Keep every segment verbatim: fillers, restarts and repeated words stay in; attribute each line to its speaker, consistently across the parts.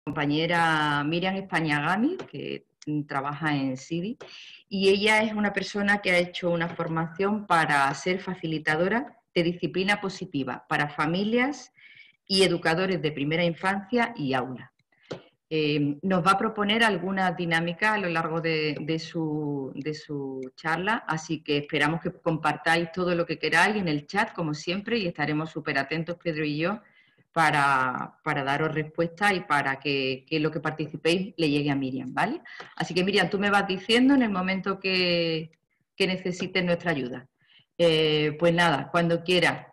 Speaker 1: compañera Miriam Españagami, que trabaja en C I D I, y ella es una persona que ha hecho una formación para ser facilitadora de disciplina positiva para familias y educadores de primera infancia y aula. Eh, nos va a proponer algunas dinámicas a lo largo de, de, su, de su charla, así que esperamos que compartáis todo lo que queráis en el chat, como siempre, y estaremos súper atentos, Pedro y yo, para, para daros respuesta y para que, que lo que participéis le llegue a Miriam, ¿vale? Así que, Miriam, tú me vas diciendo en el momento que, que necesites nuestra ayuda. Eh, pues nada, cuando quieras.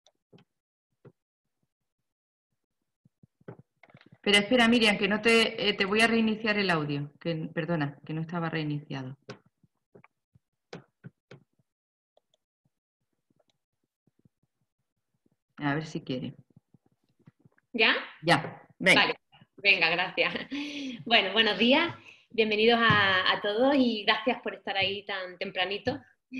Speaker 1: Pero espera, Miriam, que no te, eh, te voy a reiniciar el audio. Que, perdona, que no estaba reiniciado. A ver si quiere.
Speaker 2: ¿Ya?
Speaker 1: Ya, venga.
Speaker 2: Vale, venga, gracias. Bueno, buenos días, bienvenidos a, a todos y gracias por estar ahí tan tempranito.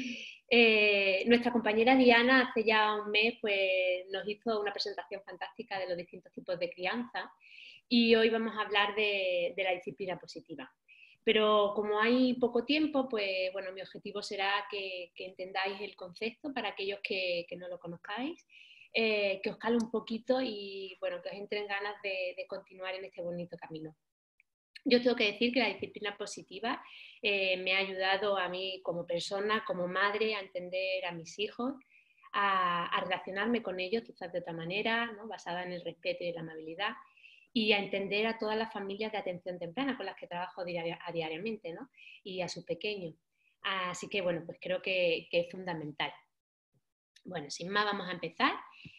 Speaker 2: Eh, nuestra compañera Diana hace ya un mes pues, nos hizo una presentación fantástica de los distintos tipos de crianza y hoy vamos a hablar de, de la disciplina positiva. Pero como hay poco tiempo, pues bueno, mi objetivo será que, que entendáis el concepto para aquellos que, que no lo conozcáis, eh, que os cale un poquito y bueno, que os entren ganas de, de continuar en este bonito camino. Yo tengo que decir que la disciplina positiva eh, me ha ayudado a mí como persona, como madre, a entender a mis hijos, a, a relacionarme con ellos quizás de otra manera, ¿no? Basada en el respeto y en la amabilidad, y a entender a todas las familias de atención temprana con las que trabajo diaria, a diariamente, ¿no? Y a sus pequeños. Así que bueno, pues creo que, que es fundamental. Bueno, sin más vamos a empezar.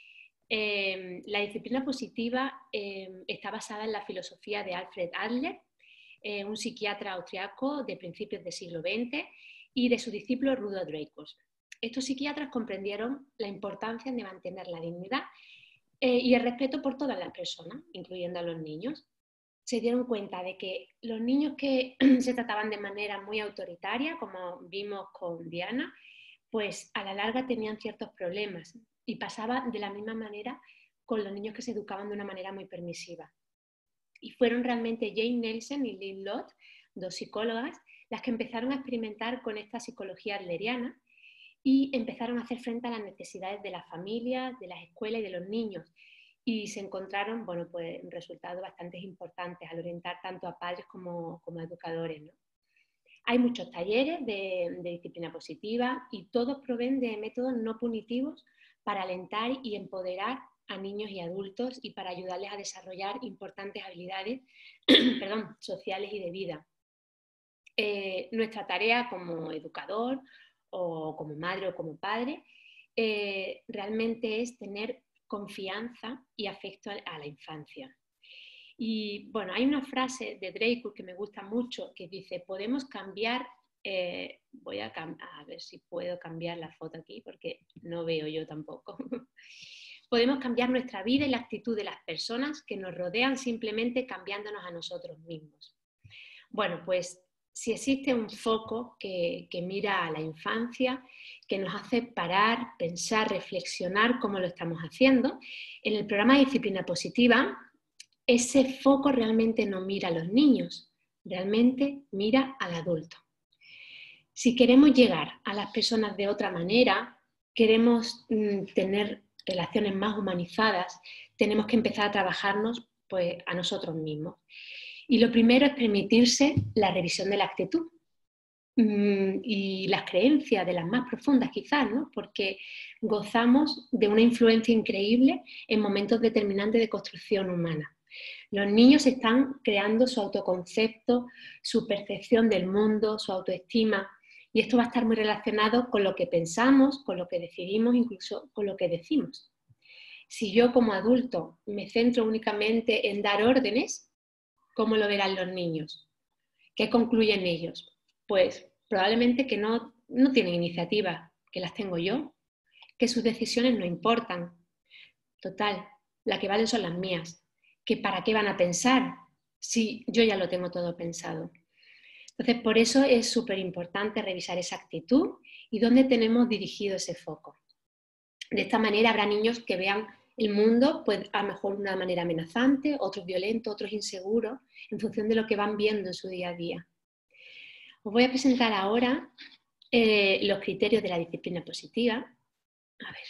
Speaker 2: Eh, la disciplina positiva eh, está basada en la filosofía de Alfred Adler, eh, un psiquiatra austriaco de principios del siglo veinte, y de su discípulo Rudolf Dreikurs. Estos psiquiatras comprendieron la importancia de mantener la dignidad eh, y el respeto por todas las personas, incluyendo a los niños. Se dieron cuenta de que los niños que se trataban de manera muy autoritaria, como vimos con Diana, pues a la larga tenían ciertos problemas y pasaba de la misma manera con los niños que se educaban de una manera muy permisiva. Y fueron realmente Jane Nelson y Lynn Lott, dos psicólogas, las que empezaron a experimentar con esta psicología adleriana y empezaron a hacer frente a las necesidades de las familias, de las escuelas y de los niños. Y se encontraron, bueno, pues resultados bastante importantes al orientar tanto a padres como, como a educadores, ¿no? Hay muchos talleres de, de disciplina positiva y todos proveen de métodos no punitivos para alentar y empoderar a niños y adultos y para ayudarles a desarrollar importantes habilidades perdón, sociales y de vida. Eh, nuestra tarea como educador o como madre o como padre eh, realmente es tener confianza y afecto a la infancia. Y bueno, hay una frase de Dreikurs que me gusta mucho que dice, podemos cambiar, eh, voy a, cam a ver si puedo cambiar la foto aquí porque no veo yo tampoco. Podemos cambiar nuestra vida y la actitud de las personas que nos rodean simplemente cambiándonos a nosotros mismos. Bueno, pues si existe un foco que, que mira a la infancia, que nos hace parar, pensar, reflexionar cómo lo estamos haciendo, en el programa de disciplina positiva, ese foco realmente no mira a los niños, realmente mira al adulto. Si queremos llegar a las personas de otra manera, queremos mm, tener relaciones más humanizadas, tenemos que empezar a trabajarnos pues, a nosotros mismos. Y lo primero es permitirse la revisión de la actitud mm, y las creencias de las más profundas quizás, ¿no? Porque gozamos de una influencia increíble en momentos determinantes de construcción humana. Los niños están creando su autoconcepto, su percepción del mundo, su autoestima, y esto va a estar muy relacionado con lo que pensamos, con lo que decidimos, incluso con lo que decimos. Si yo como adulto me centro únicamente en dar órdenes, ¿cómo lo verán los niños? ¿Qué concluyen ellos? Pues probablemente que no, no tienen iniciativa, que las tengo yo, que sus decisiones no importan. Total, las que valen son las mías. ¿Que para qué van a pensar si yo ya lo tengo todo pensado? Entonces, por eso es súper importante revisar esa actitud y dónde tenemos dirigido ese foco. De esta manera habrá niños que vean el mundo, pues a lo mejor de una manera amenazante, otros violentos, otros inseguros, en función de lo que van viendo en su día a día. Os voy a presentar ahora eh, los criterios de la disciplina positiva. A ver.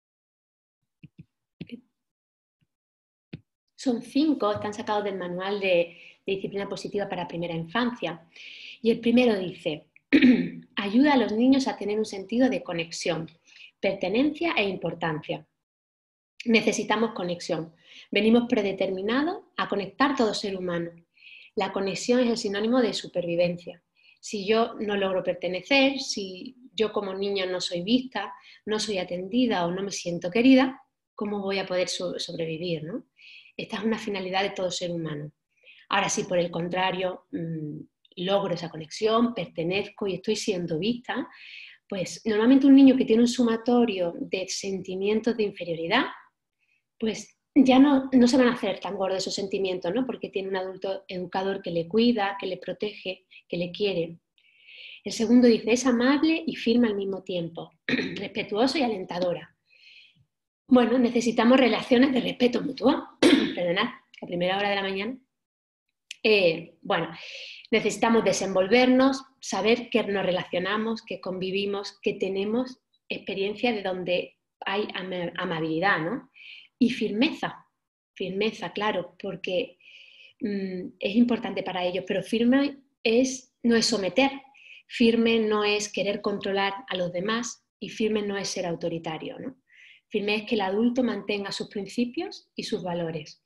Speaker 2: Son cinco, están sacados del manual de, de disciplina positiva para primera infancia. Y el primero dice, ayuda a los niños a tener un sentido de conexión, pertenencia e importancia. Necesitamos conexión. Venimos predeterminados a conectar todo ser humano. La conexión es el sinónimo de supervivencia. Si yo no logro pertenecer, si yo como niño no soy vista, no soy atendida o no me siento querida, ¿cómo voy a poder sobrevivir, ¿no? Esta es una finalidad de todo ser humano. Ahora, si por el contrario mmm, logro esa conexión, pertenezco y estoy siendo vista, pues normalmente un niño que tiene un sumatorio de sentimientos de inferioridad, pues ya no, no se van a hacer tan gordos esos sentimientos, ¿no? Porque tiene un adulto educador que le cuida, que le protege, que le quiere. El segundo dice, es amable y firme al mismo tiempo, respetuoso y alentadora. Bueno, necesitamos relaciones de respeto mutuo. Perdonad, a primera hora de la mañana. Eh, bueno, necesitamos desenvolvernos, saber que nos relacionamos, que convivimos, que tenemos experiencia de donde hay am- amabilidad, ¿no? Y firmeza, firmeza, claro, porque mmm, es importante para ellos, pero firme es, no es someter, firme no es querer controlar a los demás y firme no es ser autoritario, ¿no? Firme es que el adulto mantenga sus principios y sus valores.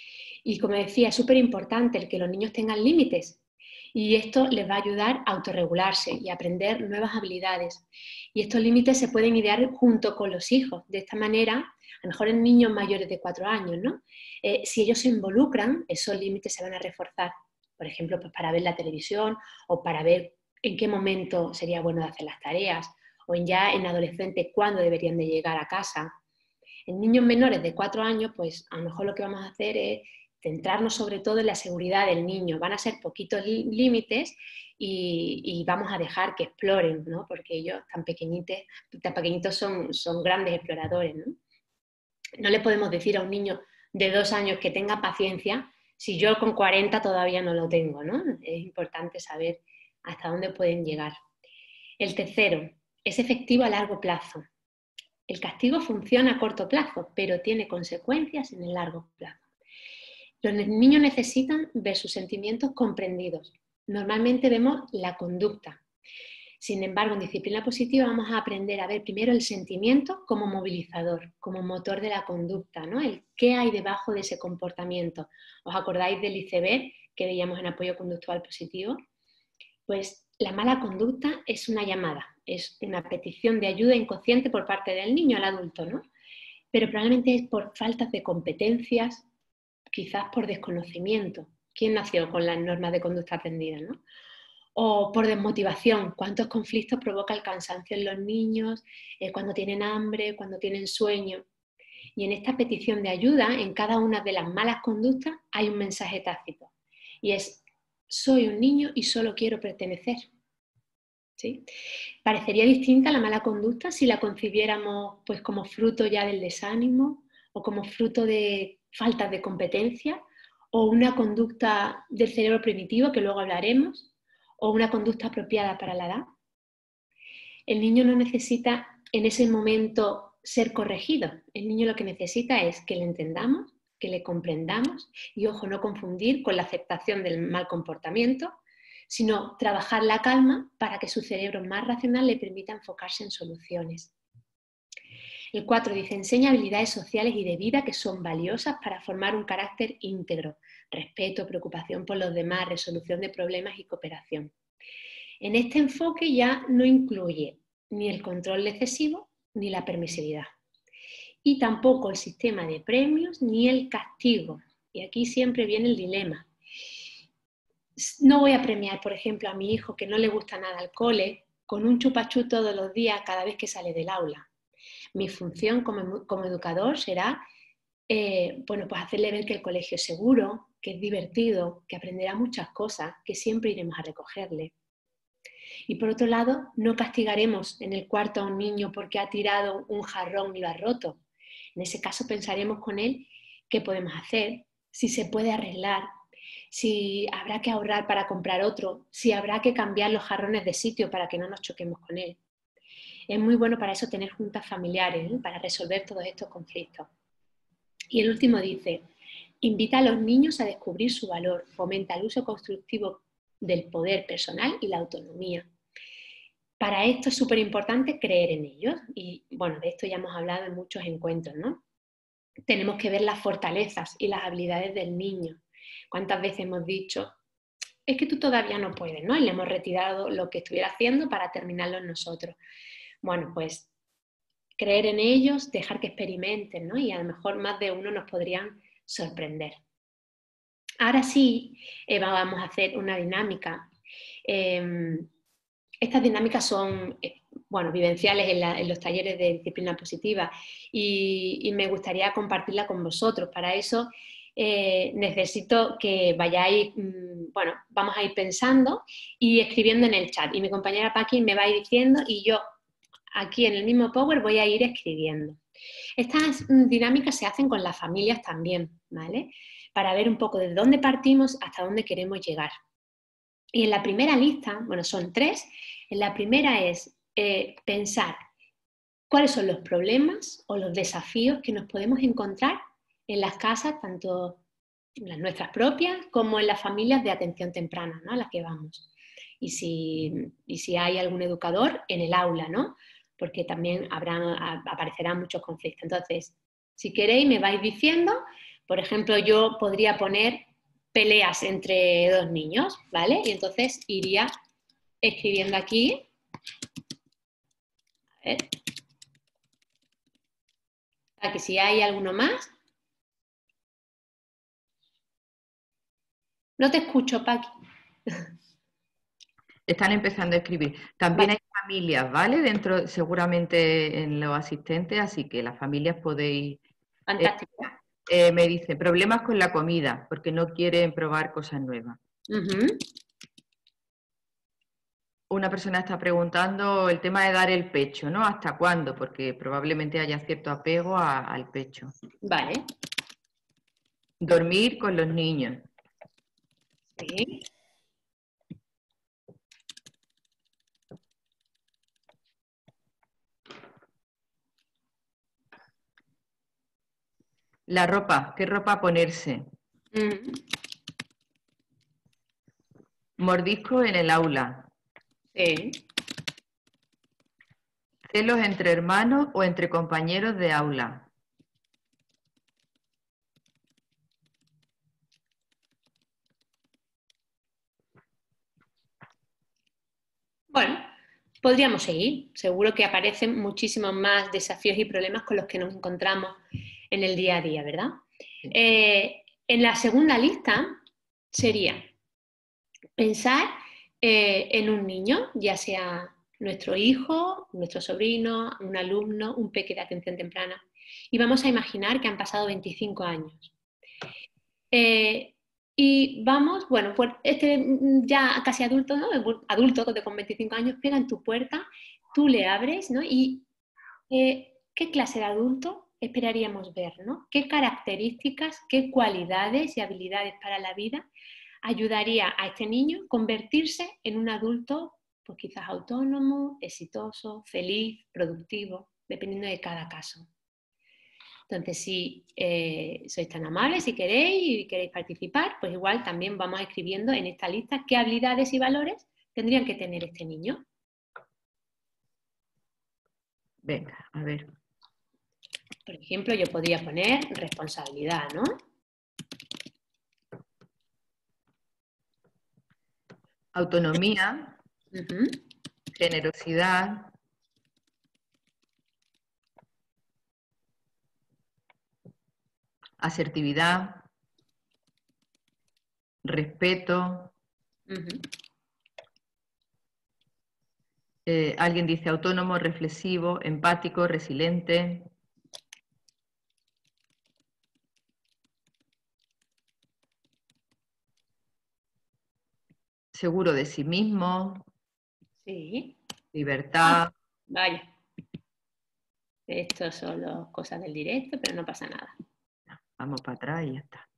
Speaker 2: Y como decía, es súper importante el que los niños tengan límites y esto les va a ayudar a autorregularse y a aprender nuevas habilidades. Y estos límites se pueden idear junto con los hijos. De esta manera, a lo mejor en niños mayores de cuatro años, ¿no? Eh, si ellos se involucran, esos límites se van a reforzar. Por ejemplo, pues para ver la televisión o para ver en qué momento sería bueno hacer las tareas o en ya en adolescentes cuándo deberían de llegar a casa. En niños menores de cuatro años, pues a lo mejor lo que vamos a hacer es centrarnos sobre todo en la seguridad del niño. Van a ser poquitos límites y, y vamos a dejar que exploren, ¿no? Porque ellos tan pequeñitos, tan pequeñitos son, son grandes exploradores, ¿no? No le podemos decir a un niño de dos años que tenga paciencia si yo con cuarenta todavía no lo tengo, ¿no? Es importante saber hasta dónde pueden llegar. El tercero, es efectivo a largo plazo. El castigo funciona a corto plazo, pero tiene consecuencias en el largo plazo. Los niños necesitan ver sus sentimientos comprendidos. Normalmente vemos la conducta. Sin embargo, en disciplina positiva vamos a aprender a ver primero el sentimiento como movilizador, como motor de la conducta, ¿no? El qué hay debajo de ese comportamiento. ¿Os acordáis del iceberg que veíamos en apoyo conductual positivo? Pues la mala conducta es una llamada, es una petición de ayuda inconsciente por parte del niño al adulto, ¿no? Pero probablemente es por faltas de competencias, quizás por desconocimiento. ¿Quién nació con las normas de conducta aprendidas, no? O por desmotivación. ¿Cuántos conflictos provoca el cansancio en los niños eh, cuando tienen hambre, cuando tienen sueño? Y en esta petición de ayuda, en cada una de las malas conductas, hay un mensaje tácito. Y es, soy un niño y solo quiero pertenecer. ¿Sí? Parecería distinta la mala conducta si la concibiéramos pues, como fruto ya del desánimo o como fruto de faltas de competencia o una conducta del cerebro primitivo, que luego hablaremos, o una conducta apropiada para la edad. El niño no necesita en ese momento ser corregido. El niño lo que necesita es que le entendamos, que le comprendamos y, ojo, no confundir con la aceptación del mal comportamiento, sino trabajar la calma para que su cerebro más racional le permita enfocarse en soluciones. El cuatro dice, enseña habilidades sociales y de vida que son valiosas para formar un carácter íntegro, respeto, preocupación por los demás, resolución de problemas y cooperación. En este enfoque ya no incluye ni el control excesivo ni la permisividad. Y tampoco el sistema de premios ni el castigo. Y aquí siempre viene el dilema. No voy a premiar, por ejemplo, a mi hijo que no le gusta nada al cole con un chupachú todos los días cada vez que sale del aula. Mi función como, como educador será eh, bueno, pues hacerle ver que el colegio es seguro, que es divertido, que aprenderá muchas cosas, que siempre iremos a recogerle. Y por otro lado, no castigaremos en el cuarto a un niño porque ha tirado un jarrón y lo ha roto. En ese caso pensaremos con él qué podemos hacer, si se puede arreglar, si habrá que ahorrar para comprar otro, si habrá que cambiar los jarrones de sitio para que no nos choquemos con él. Es muy bueno para eso tener juntas familiares, ¿eh? Para resolver todos estos conflictos. Y el último dice, invita a los niños a descubrir su valor, fomenta el uso constructivo del poder personal y la autonomía. Para esto es súper importante creer en ellos y bueno, de esto ya hemos hablado en muchos encuentros, ¿no? Tenemos que ver las fortalezas y las habilidades del niño. ¿Cuántas veces hemos dicho, es que tú todavía no puedes, ¿no? Y le hemos retirado lo que estuviera haciendo para terminarlo nosotros. Bueno, pues creer en ellos, dejar que experimenten, ¿no? Y a lo mejor más de uno nos podrían sorprender. Ahora sí, eh, vamos a hacer una dinámica. Eh, estas dinámicas son, eh, bueno, vivenciales en, la, en los talleres de disciplina positiva y, y me gustaría compartirla con vosotros. Para eso eh, necesito que vayáis, mmm, bueno, vamos a ir pensando y escribiendo en el chat. Y mi compañera Paqui me va a ir diciendo y yo aquí en el mismo Power voy a ir escribiendo. Estas dinámicas se hacen con las familias también, ¿vale? Para ver un poco de dónde partimos hasta dónde queremos llegar. Y en la primera lista, bueno, son tres, en la primera es eh, pensar cuáles son los problemas o los desafíos que nos podemos encontrar en las casas, tanto en las nuestras propias como en las familias de atención temprana, ¿no? A las que vamos. Y si, y si hay algún educador en el aula, ¿no? Porque también habrán, aparecerán muchos conflictos. Entonces, si queréis, me vais diciendo, por ejemplo, yo podría poner peleas entre dos niños, ¿vale? Y entonces iría escribiendo aquí. A ver. Aquí si hay alguno más. No te escucho, Paqui.
Speaker 1: Están empezando a escribir. También
Speaker 2: Vale.
Speaker 1: hay familias, ¿vale? Dentro, seguramente en los asistentes, así que las familias podéis...
Speaker 2: Fantástico.
Speaker 1: Eh, eh, me dice, problemas con la comida, porque no quieren probar cosas nuevas.
Speaker 2: Uh-huh.
Speaker 1: Una persona está preguntando el tema de dar el pecho, ¿no? ¿Hasta cuándo? Porque probablemente haya cierto apego a, al pecho.
Speaker 2: Vale.
Speaker 1: Dormir con los niños.
Speaker 2: Sí.
Speaker 1: La ropa, ¿qué ropa ponerse?
Speaker 2: Uh-huh.
Speaker 1: Mordisco en el aula.
Speaker 2: Sí.
Speaker 1: Celos entre hermanos o entre compañeros de aula.
Speaker 2: Bueno, podríamos seguir. Seguro que aparecen muchísimos más desafíos y problemas con los que nos encontramos en el día a día, ¿verdad? Sí. Eh, en la segunda lista sería pensar eh, en un niño, ya sea nuestro hijo, nuestro sobrino, un alumno, un peque de atención temprana. Y vamos a imaginar que han pasado veinticinco años. Eh, y vamos, bueno, pues este ya casi adulto, ¿no? Adulto con veinticinco años, pega en tu puerta, tú le abres, ¿no? Y eh, ¿qué clase de adulto esperaríamos ver, ¿no? ¿Qué características, qué cualidades y habilidades para la vida ayudaría a este niño a convertirse en un adulto, pues quizás autónomo, exitoso, feliz, productivo, dependiendo de cada caso? Entonces, si eh, sois tan amables, si queréis y queréis participar, pues igual también vamos escribiendo en esta lista qué habilidades y valores tendrían que tener este niño.
Speaker 1: Venga, a ver.
Speaker 2: Por ejemplo, yo podría poner responsabilidad, ¿no?
Speaker 1: Autonomía, uh-huh. Generosidad, asertividad, respeto. Uh-huh. Eh, alguien dice autónomo, reflexivo, empático, resiliente. Seguro de sí mismo.
Speaker 2: Sí.
Speaker 1: Libertad.
Speaker 2: Ah, vaya. Esto son las cosas del directo, pero no pasa nada.
Speaker 1: Vamos para atrás y ya está.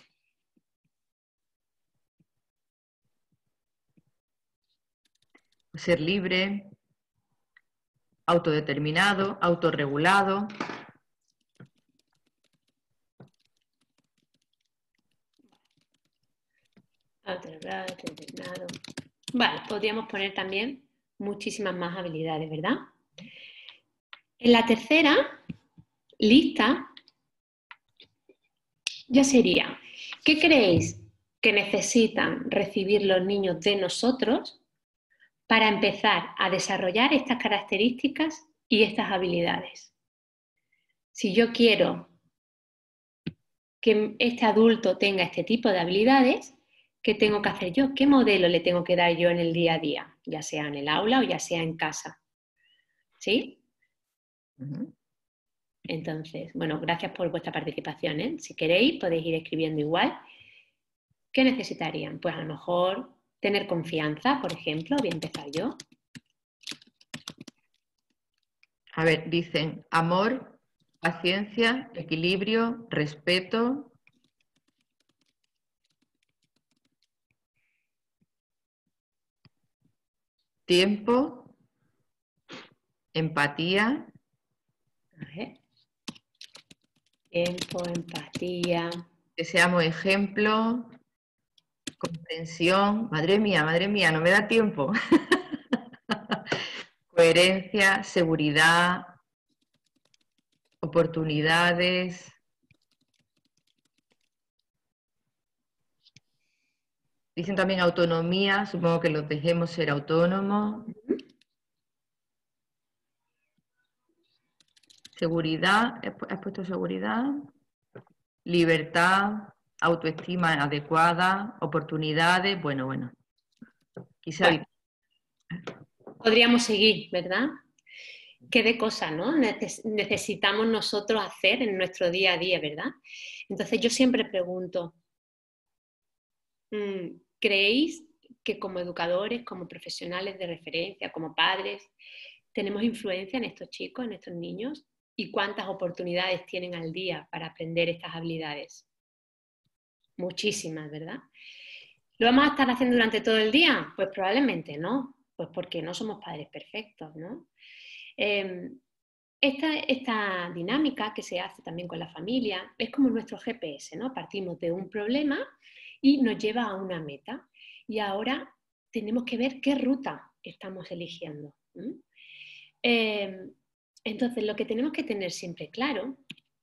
Speaker 1: Ser libre, autodeterminado, autorregulado.
Speaker 2: Autorregulado, autodeterminado. Vale, podríamos poner también muchísimas más habilidades, ¿verdad? En la tercera lista ya sería, ¿qué creéis que necesitan recibir los niños de nosotros para empezar a desarrollar estas características y estas habilidades? Si yo quiero que este adulto tenga este tipo de habilidades, ¿qué tengo que hacer yo? ¿Qué modelo le tengo que dar yo en el día a día? Ya sea en el aula o ya sea en casa. ¿Sí?
Speaker 1: Uh-huh.
Speaker 2: Entonces, bueno, gracias por vuestra participación, ¿eh? Si queréis, podéis ir escribiendo igual. ¿Qué necesitarían? Pues a lo mejor tener confianza, por ejemplo. Voy a empezar yo.
Speaker 1: A ver, dicen amor, paciencia, equilibrio, respeto. Tiempo, empatía.
Speaker 2: A ver. Tiempo, empatía.
Speaker 1: Que seamos ejemplo, comprensión. Madre mía, madre mía, no me da tiempo. Coherencia, seguridad, oportunidades. Dicen también autonomía, supongo que los dejemos ser autónomos. Seguridad, ¿has puesto seguridad? Libertad, autoestima adecuada, oportunidades, bueno, bueno. Quizá
Speaker 2: bueno, podríamos seguir, ¿verdad? ¿Qué de cosas, ¿no? necesitamos nosotros hacer en nuestro día a día, ¿verdad? Entonces yo siempre pregunto, ¿creéis que como educadores, como profesionales de referencia, como padres, tenemos influencia en estos chicos, en estos niños? ¿Y cuántas oportunidades tienen al día para aprender estas habilidades? Muchísimas, ¿verdad? ¿Lo vamos a estar haciendo durante todo el día? Pues probablemente no, pues porque no somos padres perfectos, ¿no? Eh, esta, esta dinámica que se hace también con la familia es como nuestro G P S, ¿no? Partimos de un problema y nos lleva a una meta. Y ahora tenemos que ver qué ruta estamos eligiendo. ¿Mm? Eh, entonces, lo que tenemos que tener siempre claro,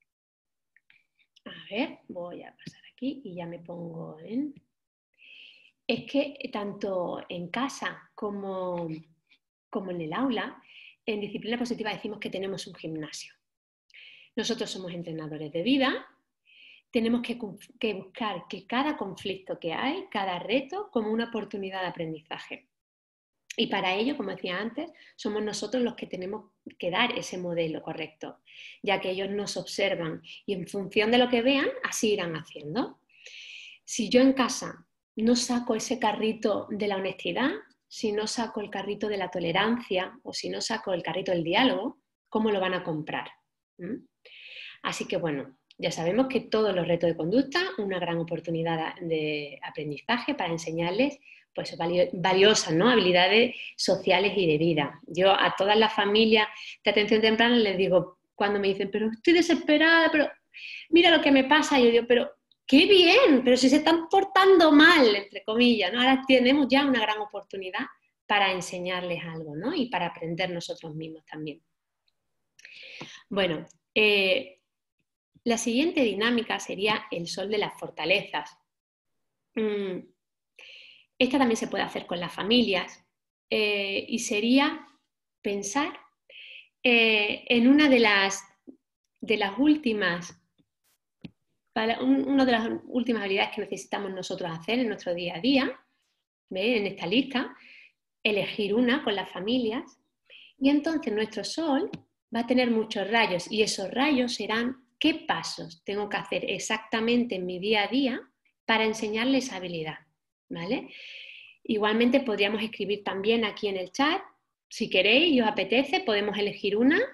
Speaker 2: a ver, voy a pasar aquí y ya me pongo en... Es que tanto en casa como, como en el aula, en disciplina positiva decimos que tenemos un gimnasio. Nosotros somos entrenadores de vida, tenemos que, que buscar que cada conflicto que hay, cada reto, como una oportunidad de aprendizaje. Y para ello, como decía antes, somos nosotros los que tenemos que dar ese modelo correcto, ya que ellos nos observan y en función de lo que vean, así irán haciendo. Si yo en casa no saco ese carrito de la honestidad, si no saco el carrito de la tolerancia o si no saco el carrito del diálogo, ¿cómo lo van a comprar? ¿Mm? Así que bueno, ya sabemos que todos los retos de conducta, una gran oportunidad de aprendizaje para enseñarles pues valiosas, ¿no? Habilidades sociales y de vida. Yo a todas las familias de atención temprana les digo, cuando me dicen, pero estoy desesperada, pero mira lo que me pasa, yo digo, pero ¡qué bien! Pero si se están portando mal, entre comillas, ¿no? Ahora tenemos ya una gran oportunidad para enseñarles algo, ¿no? Y para aprender nosotros mismos también. Bueno, eh, la siguiente dinámica sería el sol de las fortalezas. Mm. Esta también se puede hacer con las familias eh, y sería pensar eh, en una de las, de las últimas, para un, una de las últimas habilidades que necesitamos nosotros hacer en nuestro día a día, ¿ve? En esta lista, elegir una con las familias y entonces nuestro sol va a tener muchos rayos y esos rayos serán qué pasos tengo que hacer exactamente en mi día a día para enseñarles esa habilidad, ¿vale? Igualmente podríamos escribir también aquí en el chat, si queréis y os apetece, podemos elegir una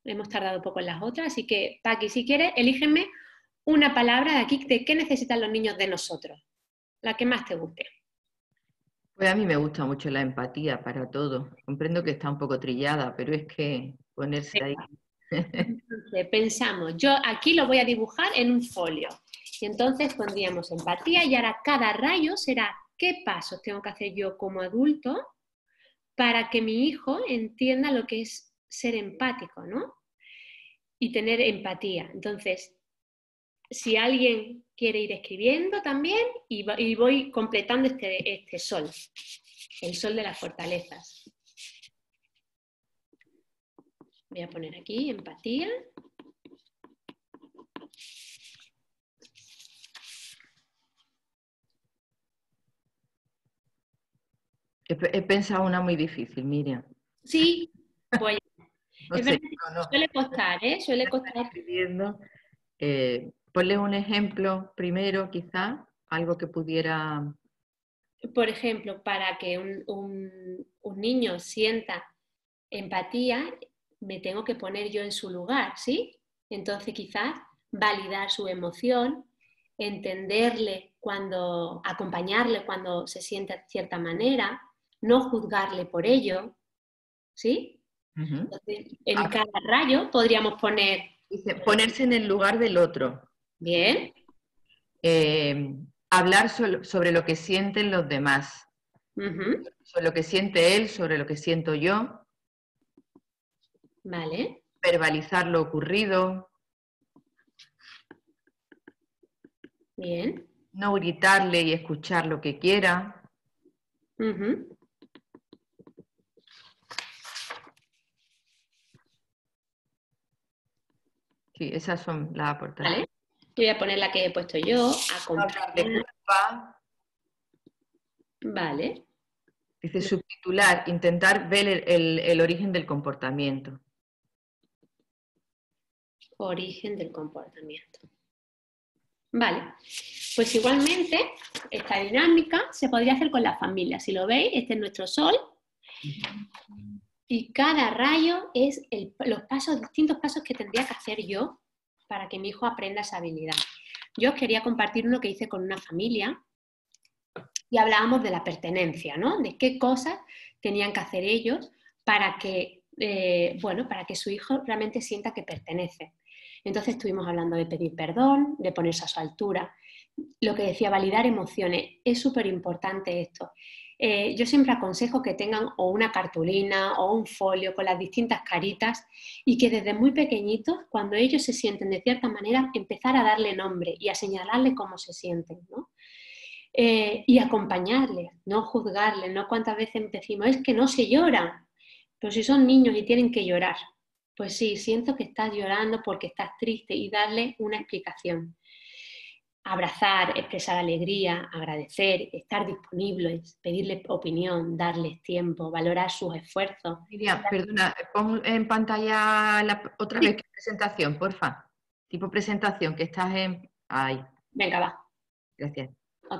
Speaker 2: hemos tardado poco en las otras, así que, Paqui, si quieres, elígeme una palabra de aquí de qué necesitan los niños de nosotros, la que más te guste.
Speaker 1: Pues a mí me gusta mucho la empatía para todo. Comprendo que está un poco trillada, pero es que ponerse ahí...
Speaker 2: Entonces, pensamos, yo aquí lo voy a dibujar en un folio. Y entonces pondríamos empatía y ahora cada rayo será qué pasos tengo que hacer yo como adulto para que mi hijo entienda lo que es ser empático, ¿no? Y tener empatía. Entonces, si alguien quiere ir escribiendo también, y, y voy completando este, este sol, el sol de las fortalezas. Voy a poner aquí empatía.
Speaker 1: He, he pensado una muy difícil, Miriam.
Speaker 2: Sí, pues
Speaker 1: No
Speaker 2: es
Speaker 1: sé,
Speaker 2: verdad que
Speaker 1: no, no.
Speaker 2: suele costar, ¿eh? Suele costar.
Speaker 1: Escribiendo. Eh, ponle un ejemplo primero, quizá, algo que pudiera...
Speaker 2: Por ejemplo, para que un, un, un niño sienta empatía, me tengo que poner yo en su lugar, ¿sí? Entonces quizás validar su emoción, entenderle cuando, acompañarle cuando se siente de cierta manera, no juzgarle por ello, ¿sí?
Speaker 1: Uh-huh.
Speaker 2: Entonces, en cada rayo podríamos poner...
Speaker 1: Dice, ponerse en el lugar del otro.
Speaker 2: Bien.
Speaker 1: Eh, hablar so- sobre lo que sienten los demás.
Speaker 2: Uh-huh.
Speaker 1: Sobre lo que siente él, sobre lo que siento yo.
Speaker 2: Vale.
Speaker 1: Verbalizar lo ocurrido.
Speaker 2: Bien.
Speaker 1: No gritarle y escuchar lo que quiera.
Speaker 2: Uh-huh.
Speaker 1: Sí, esas son las aportaciones.
Speaker 2: Vale. Yo voy a poner la que he puesto yo.
Speaker 1: No hablar de culpa.
Speaker 2: Vale.
Speaker 1: Dice subtitular, intentar ver el, el, el origen del comportamiento.
Speaker 2: Origen del comportamiento. Vale. Pues igualmente, esta dinámica se podría hacer con la familia. Si lo veis, este es nuestro sol. Y cada rayo es el, los pasos, distintos pasos que tendría que hacer yo para que mi hijo aprenda esa habilidad. Yo os quería compartir uno que hice con una familia y hablábamos de la pertenencia, ¿no? De qué cosas tenían que hacer ellos para que, eh, bueno, para que su hijo realmente sienta que pertenece. Entonces estuvimos hablando de pedir perdón, de ponerse a su altura. Lo que decía, validar emociones. Es súper importante esto. Eh, yo siempre aconsejo que tengan o una cartulina o un folio con las distintas caritas y que desde muy pequeñitos, cuando ellos se sienten de cierta manera, empezar a darle nombre y a señalarle cómo se sienten, ¿no? Eh, y acompañarles, no juzgarles, no cuántas veces decimos, es que no se llora, pero si son niños y tienen que llorar, pues sí, siento que estás llorando porque estás triste y darle una explicación. Abrazar, expresar alegría, agradecer, estar disponibles, pedirle opinión, darles tiempo, valorar sus esfuerzos.
Speaker 1: Miriam, perdona, pon en pantalla la, otra vez presentación, porfa. Tipo presentación, que estás en... Ahí.
Speaker 2: Venga, va.
Speaker 1: Gracias.
Speaker 2: Ok.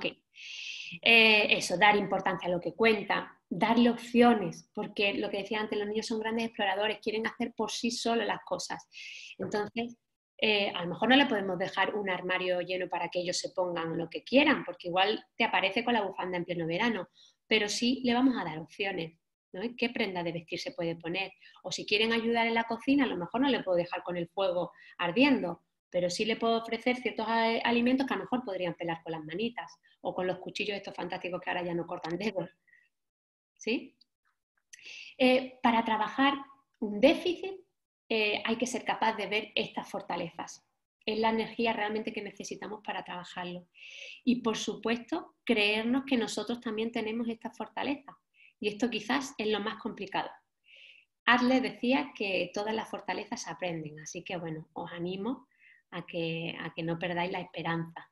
Speaker 2: Eh, eso, dar importancia a lo que cuenta, darle opciones, porque lo que decía antes, los niños son grandes exploradores, quieren hacer por sí solos las cosas. Entonces, eh, a lo mejor no le podemos dejar un armario lleno para que ellos se pongan lo que quieran, porque igual te aparece con la bufanda en pleno verano, pero sí le vamos a dar opciones, ¿no? ¿Qué prenda de vestir se puede poner? O si quieren ayudar en la cocina, a lo mejor no le puedo dejar con el fuego ardiendo, pero sí le puedo ofrecer ciertos alimentos que a lo mejor podrían pelar con las manitas o con los cuchillos estos fantásticos que ahora ya no cortan dedos. ¿Sí? Eh, para trabajar un déficit eh, hay que ser capaz de ver estas fortalezas. Es la energía realmente que necesitamos para trabajarlo. Y por supuesto, creernos que nosotros también tenemos estas fortalezas. Y esto quizás es lo más complicado. Adler decía que todas las fortalezas se aprenden, así que bueno, os animo a que, a que no perdáis la esperanza.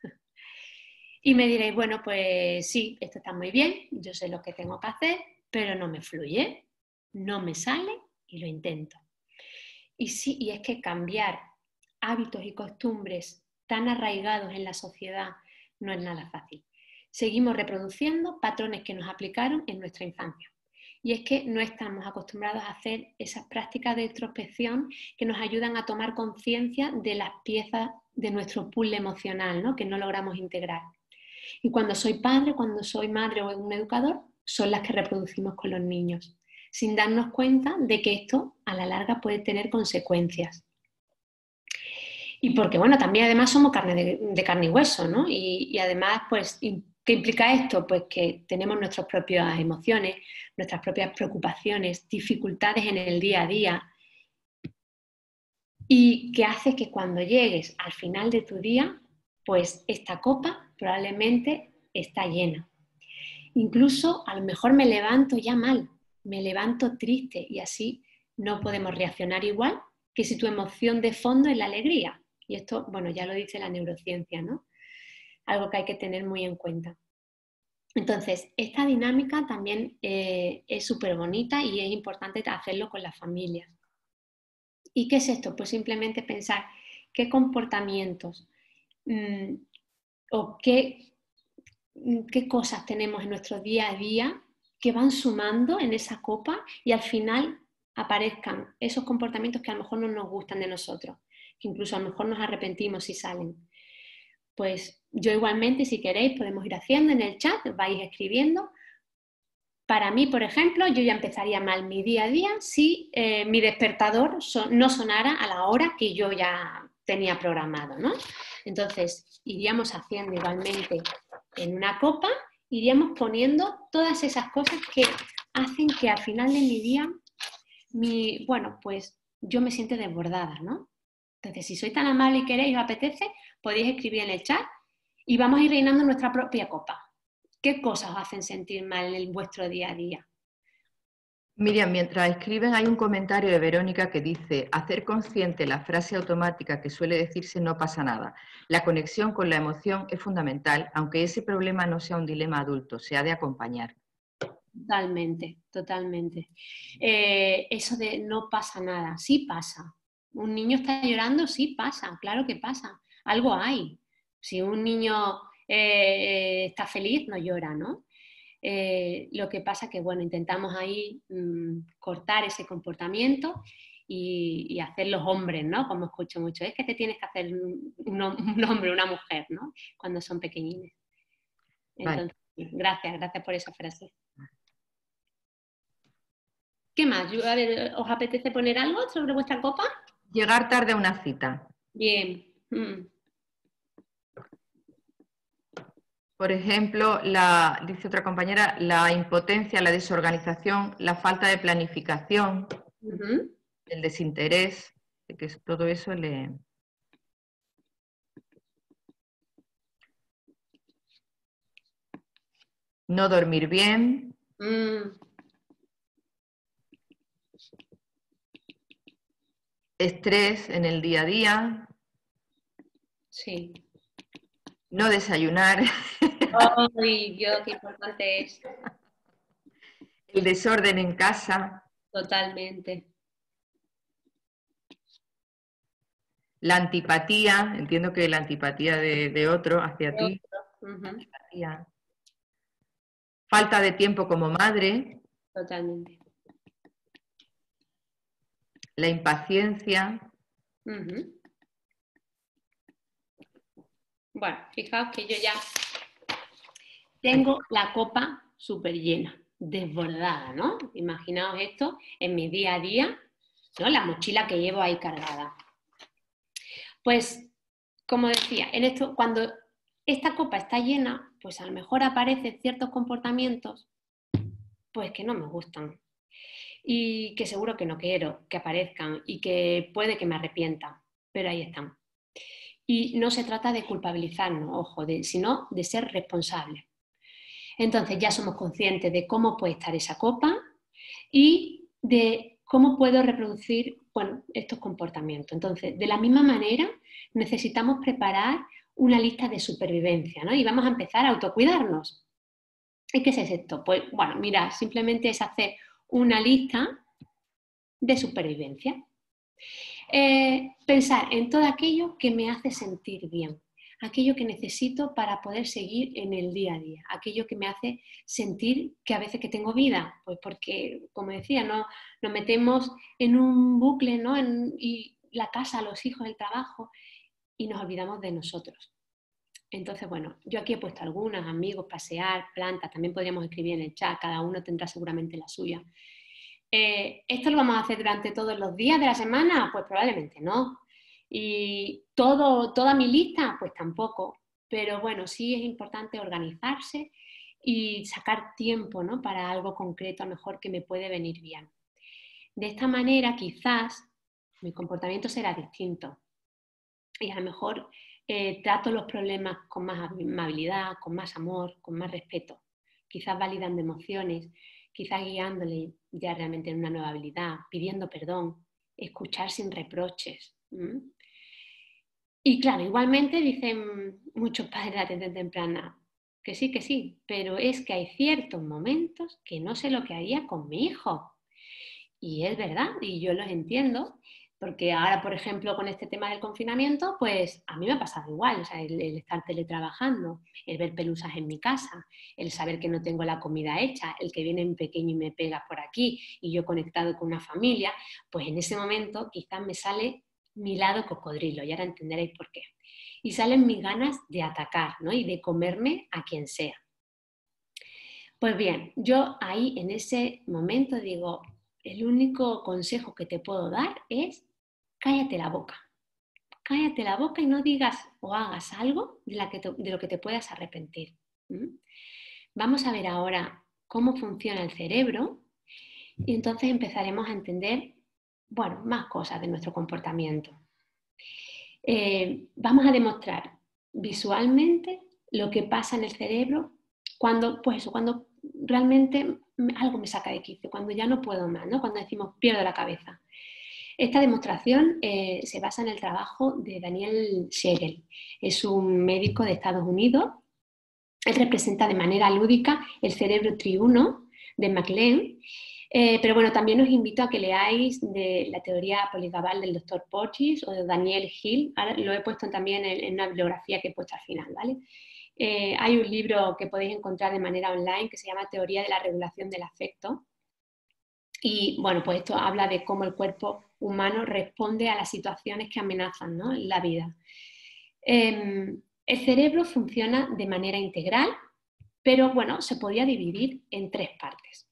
Speaker 2: Y me diréis, bueno, pues sí, esto está muy bien, yo sé lo que tengo que hacer, pero no me fluye, no me sale y lo intento. Y sí, y es que cambiar hábitos y costumbres tan arraigados en la sociedad no es nada fácil. Seguimos reproduciendo patrones que nos aplicaron en nuestra infancia. Y es que no estamos acostumbrados a hacer esas prácticas de introspección que nos ayudan a tomar conciencia de las piezas de nuestro puzzle emocional, ¿no? Que no logramos integrar. Y cuando soy padre, cuando soy madre o un educador, son las que reproducimos con los niños, sin darnos cuenta de que esto a la larga puede tener consecuencias. Y porque, bueno, también además somos carne de, de carne y hueso, ¿no? Y, y además, pues, ¿qué implica esto? Pues que tenemos nuestras propias emociones, nuestras propias preocupaciones, dificultades en el día a día, y que hace que cuando llegues al final de tu día, pues esta copa probablemente está llena. Incluso a lo mejor me levanto ya mal, me levanto triste y así no podemos reaccionar igual que si tu emoción de fondo es la alegría. Y esto, bueno, ya lo dice la neurociencia, ¿no? Algo que hay que tener muy en cuenta. Entonces, esta dinámica también eh, es súper bonita y es importante hacerlo con las familias. ¿Y qué es esto? Pues simplemente pensar qué comportamientos mmm, o qué, qué cosas tenemos en nuestro día a día que van sumando en esa copa y al final aparezcan esos comportamientos que a lo mejor no nos gustan de nosotros, que incluso a lo mejor nos arrepentimos si salen. Pues yo igualmente, si queréis, podemos ir haciendo en el chat, vais escribiendo. Para mí, por ejemplo, yo ya empezaría mal mi día a día si eh, mi despertador son, no sonara a la hora que yo ya tenía programado, ¿no? Entonces, iríamos haciendo igualmente en una copa, iríamos poniendo todas esas cosas que hacen que al final de mi día, mi, bueno, pues yo me siento desbordada, ¿no? Entonces, si sois tan amable y queréis, os apetece, podéis escribir en el chat y vamos a ir rellenando nuestra propia copa. ¿Qué cosas os hacen sentir mal en vuestro día a día?
Speaker 1: Miriam, mientras escriben hay un comentario de Verónica que dice: hacer consciente la frase automática que suele decirse no pasa nada. La conexión con la emoción es fundamental, aunque ese problema no sea un dilema adulto, se ha de acompañar.
Speaker 2: Totalmente, totalmente. Eh, eso de no pasa nada, sí pasa. Un niño está llorando, sí pasa, claro que pasa. Algo hay. Si un niño eh, está feliz, no llora, ¿no? Eh, lo que pasa que, bueno, intentamos ahí mmm, cortar ese comportamiento y, y hacer los hombres, ¿no? Como escucho mucho, es que te tienes que hacer un, un hombre, una mujer, ¿no? Cuando son pequeñines. Entonces, vale. gracias, gracias por esa frase. ¿Qué más? A ver, ¿os apetece poner algo sobre vuestra copa?
Speaker 1: Llegar tarde a una cita.
Speaker 2: Bien. Mm.
Speaker 1: Por ejemplo, la, dice otra compañera, la impotencia, la desorganización, la falta de planificación, uh-huh. el desinterés, que todo eso le... No dormir bien. Mm. Estrés en el día a día.
Speaker 2: Sí.
Speaker 1: No desayunar.
Speaker 2: ¡Ay, Dios, qué importante es!
Speaker 1: El desorden en casa.
Speaker 2: Totalmente.
Speaker 1: La antipatía, entiendo que la antipatía de, de otro hacia de ti. Otro. Uh-huh. Antipatía. Falta de tiempo como madre.
Speaker 2: Totalmente.
Speaker 1: La impaciencia.
Speaker 2: Uh-huh. Bueno, fijaos que yo ya tengo la copa súper llena, desbordada, ¿no? Imaginaos esto en mi día a día, ¿no? La mochila que llevo ahí cargada. Pues, como decía, en esto, cuando esta copa está llena, pues a lo mejor aparecen ciertos comportamientos pues que no me gustan y que seguro que no quiero que aparezcan y que puede que me arrepienta, pero ahí están. Y no se trata de culpabilizarnos, ojo, de, sino de ser responsables. Entonces ya somos conscientes de cómo puede estar esa copa y de cómo puedo reproducir, bueno, estos comportamientos. Entonces, de la misma manera, necesitamos preparar una lista de supervivencia, ¿no? Y vamos a empezar a autocuidarnos. ¿Y qué es esto? Pues, bueno, mira, simplemente es hacer una lista de supervivencia. Eh, pensar en todo aquello que me hace sentir bien. aquello que necesito para poder seguir en el día a día, aquello que me hace sentir que a veces que tengo vida, pues porque, como decía, no, nos metemos en un bucle, ¿no? En, y la casa, los hijos, el trabajo, y nos olvidamos de nosotros. Entonces, bueno, yo aquí he puesto algunas, amigos, pasear, plantas, también podríamos escribir en el chat, cada uno tendrá seguramente la suya. Eh, ¿Esto lo vamos a hacer durante todos los días de la semana? Pues probablemente no. ¿Y todo, toda mi lista? Pues tampoco. Pero bueno, sí es importante organizarse y sacar tiempo, ¿no? Para algo concreto, a lo mejor que me puede venir bien. De esta manera, quizás mi comportamiento será distinto. Y a lo mejor eh, trato los problemas con más amabilidad, con más amor, con más respeto. Quizás validando emociones, quizás guiándole ya realmente en una nueva habilidad, pidiendo perdón, escuchar sin reproches. ¿Mm? Y claro, igualmente dicen muchos padres de atención temprana, que sí, que sí, pero es que hay ciertos momentos que no sé lo que haría con mi hijo. Y es verdad, y yo los entiendo, porque ahora, por ejemplo, con este tema del confinamiento, pues a mí me ha pasado igual, o sea, el, el estar teletrabajando, el ver pelusas en mi casa, el saber que no tengo la comida hecha, el que viene en pequeño y me pega por aquí, y yo conectado con una familia, pues en ese momento quizás me sale mi lado cocodrilo, y ahora entenderéis por qué. Y salen mis ganas de atacar, ¿no? Y de comerme a quien sea. Pues bien, yo ahí en ese momento digo, el único consejo que te puedo dar es cállate la boca. Cállate la boca y no digas o hagas algo de, la que te, de lo que te puedas arrepentir. ¿Mm? Vamos a ver ahora cómo funciona el cerebro y entonces empezaremos a entender, bueno, más cosas de nuestro comportamiento. Eh, vamos a demostrar visualmente lo que pasa en el cerebro cuando, pues eso, cuando realmente algo me saca de quicio, cuando ya no puedo más, ¿no? Cuando decimos pierdo la cabeza. Esta demostración eh, se basa en el trabajo de Daniel Siegel. Es un médico de Estados Unidos. Él representa de manera lúdica el cerebro triuno de MacLean. Eh, pero bueno, también os invito a que leáis de la teoría poligonal del doctor Porges o de Daniel Hill. Ahora lo he puesto también en, en una bibliografía que he puesto al final, ¿vale? Eh, hay un libro que podéis encontrar de manera online que se llama Teoría de la regulación del afecto. Y bueno, pues esto habla de cómo el cuerpo humano responde a las situaciones que amenazan, ¿no? En la vida. Eh, el cerebro funciona de manera integral, pero bueno, se podría dividir en tres partes.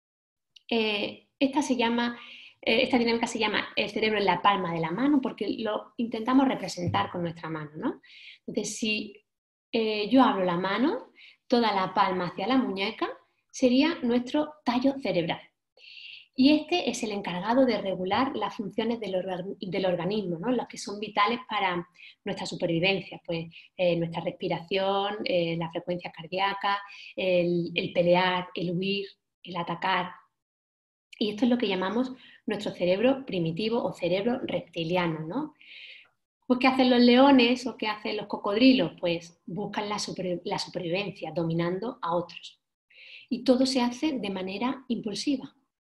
Speaker 2: Eh, esta, se llama, eh, esta dinámica se llama el cerebro en la palma de la mano porque lo intentamos representar con nuestra mano, ¿no? Entonces, si eh, yo abro la mano, toda la palma hacia la muñeca sería nuestro tallo cerebral. Y este es el encargado de regular las funciones del, organ del organismo, ¿no? Las que son vitales para nuestra supervivencia, pues eh, nuestra respiración, eh, la frecuencia cardíaca, el, el pelear, el huir, el atacar. Y esto es lo que llamamos nuestro cerebro primitivo o cerebro reptiliano, ¿no? Pues, ¿qué hacen los leones o qué hacen los cocodrilos? Pues buscan la, super, la supervivencia, dominando a otros. Y todo se hace de manera impulsiva.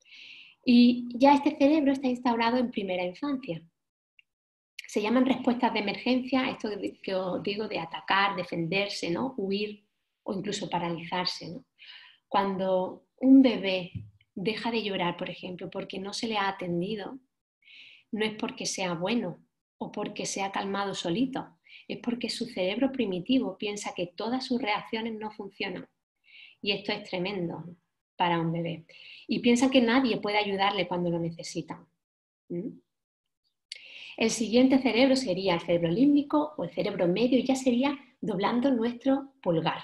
Speaker 2: Y ya este cerebro está instaurado en primera infancia. Se llaman respuestas de emergencia, esto que os digo de atacar, defenderse, ¿no? Huir o incluso paralizarse, ¿no? Cuando un bebé deja de llorar, por ejemplo, porque no se le ha atendido, no es porque sea bueno o porque se ha calmado solito, es porque su cerebro primitivo piensa que todas sus reacciones no funcionan. Y esto es tremendo para un bebé. Y piensa que nadie puede ayudarle cuando lo necesitan. ¿Mm? El siguiente cerebro sería el cerebro límbico o el cerebro medio y ya sería doblando nuestro pulgar.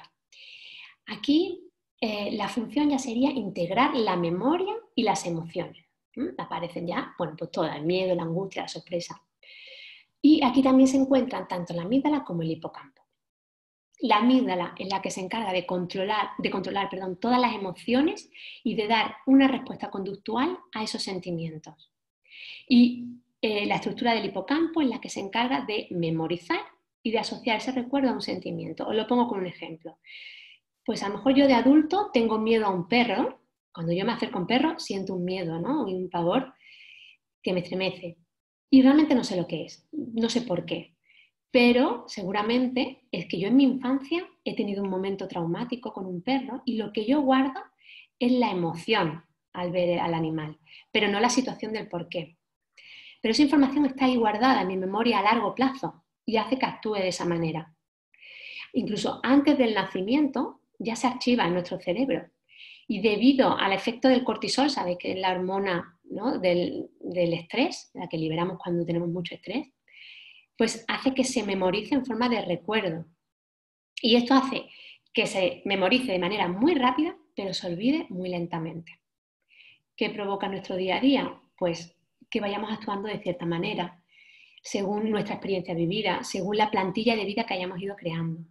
Speaker 2: Aquí eh, la función ya sería integrar la memoria y las emociones. ¿Mm? Aparecen ya, bueno, pues todas, el miedo, la angustia, la sorpresa. Y aquí también se encuentran tanto la amígdala como el hipocampo. La amígdala es la que se encarga de controlar, de controlar perdón, todas las emociones y de dar una respuesta conductual a esos sentimientos. Y eh, la estructura del hipocampo es la que se encarga de memorizar y de asociar ese recuerdo a un sentimiento. Os lo pongo con un ejemplo. Pues a lo mejor yo de adulto tengo miedo a un perro. Cuando yo me acerco a un perro siento un miedo, ¿no? Y un pavor que me estremece. Y realmente no sé lo que es, no sé por qué. Pero seguramente es que yo en mi infancia he tenido un momento traumático con un perro y lo que yo guardo es la emoción al ver al animal, pero no la situación del porqué. Pero esa información está ahí guardada en mi memoria a largo plazo y hace que actúe de esa manera. Incluso antes del nacimiento ya se archiva en nuestro cerebro. Y debido al efecto del cortisol, sabéis que es la hormona, ¿no?, del, del estrés, la que liberamos cuando tenemos mucho estrés, pues hace que se memorice en forma de recuerdo. Y esto hace que se memorice de manera muy rápida, pero se olvide muy lentamente. ¿Qué provoca nuestro día a día? Pues que vayamos actuando de cierta manera, según nuestra experiencia vivida, según la plantilla de vida que hayamos ido creando.